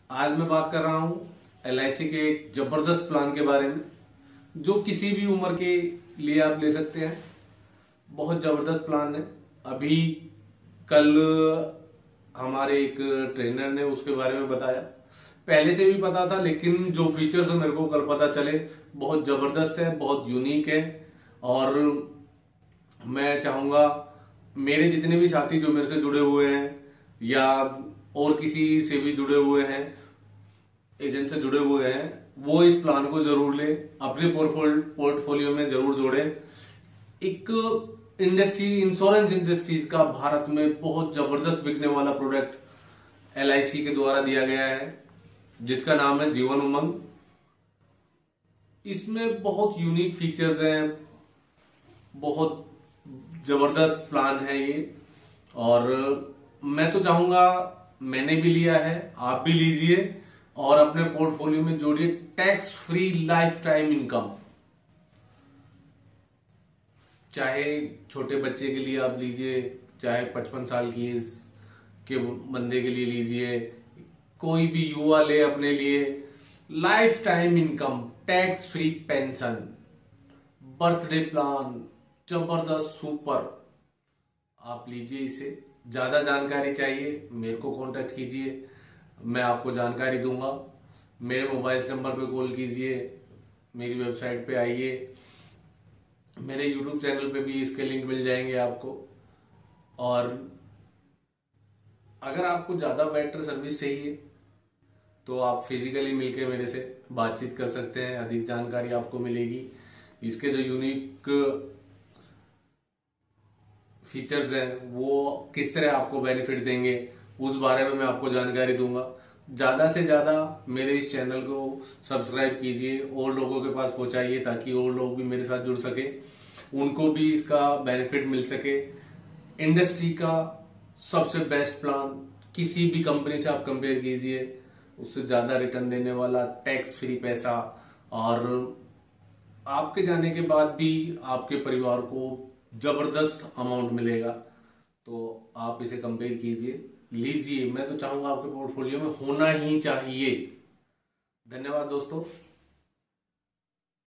आज मैं बात कर रहा हूं LIC के एक जबरदस्त प्लान के बारे में जो किसी भी उम्र के लिए आप ले सकते हैं। बहुत जबरदस्त प्लान है। अभी कल हमारे एक ट्रेनर ने उसके बारे में बताया। पहले से भी पता था, लेकिन जो फीचर्स मेरे को कल पता चले बहुत जबरदस्त है, बहुत यूनिक है। और मैं चाहूंगा मेरे जितने भी साथी जो मेरे से जुड़े हुए हैं या और किसी से भी जुड़े हुए हैं, एजेंट से जुड़े हुए हैं, वो इस प्लान को जरूर ले, अपने पोर्टफोलियो में जरूर जोड़े। एक इंश्योरेंस इंडस्ट्रीज का भारत में बहुत जबरदस्त बिकने वाला प्रोडक्ट LIC के द्वारा दिया गया है, जिसका नाम है जीवन उमंग। इसमें बहुत यूनिक फीचर्स हैं, बहुत जबरदस्त प्लान है ये। और मैं तो चाहूंगा, मैंने भी लिया है, आप भी लीजिए और अपने पोर्टफोलियो में जोड़िए tax free lifetime income. चाहे छोटे बच्चे के लिए आप लीजिए, चाहे 55 साल की एज के बंदे के लिए लीजिए, कोई भी युवा ले अपने लिए। Lifetime income, tax free pension, birthday plan, जबरदस्त सुपर। आप लीजिए इसे। ज्यादा जानकारी चाहिए मेरे को कांटेक्ट कीजिए, मैं आपको जानकारी दूंगा। मेरे मोबाइल नंबर पे कॉल कीजिए, मेरी वेबसाइट पे आइए, मेरे यूट्यूब चैनल पे भी इसके लिंक मिल जाएंगे आपको। और अगर आपको ज्यादा बेटर सर्विस चाहिए तो आप फिजिकली मिलके मेरे से बातचीत कर सकते हैं, अधिक जानकारी आपको मिलेगी। इसके जो यूनिक फीचर्स हैं वो किस तरह आपको बेनिफिट देंगे, उस बारे में मैं आपको जानकारी दूंगा। ज्यादा से ज्यादा मेरे इस चैनल को सब्सक्राइब कीजिए और लोगों के पास पहुंचाइए, ताकि और लोग भी मेरे साथ जुड़ सके, उनको भी इसका बेनिफिट मिल सके। इंडस्ट्री का सबसे बेस्ट प्लान, किसी भी कंपनी से आप कंपेयर कीजिए, उससे ज्यादा रिटर्न देने वाला, टैक्स फ्री पैसा, और आपके जाने के बाद भी आपके परिवार को जबरदस्त अमाउंट मिलेगा। तो आप इसे कंपेयर कीजिए, लीजिए। मैं तो चाहूंगा आपके पोर्टफोलियो में होना ही चाहिए। धन्यवाद दोस्तों।